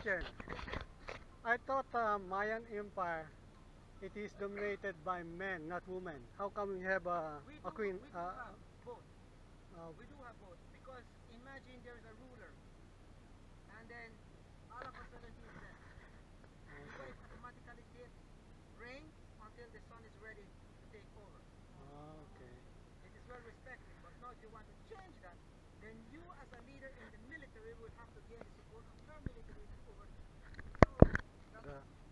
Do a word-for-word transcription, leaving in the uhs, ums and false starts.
question. I thought uh, Mayan Empire, it is dominated by men, not women. How come we have a, We a do, queen? we do Uh, have both. uh, We do have both. Because imagine there's a ruler. And then all of a sudden he's dead. You guys automatically give reign until the son is ready to take over. oh, okay. It is well respected. But now if you want to change that, then you as a leader in the military will have to gain the support of your military over. So that's The,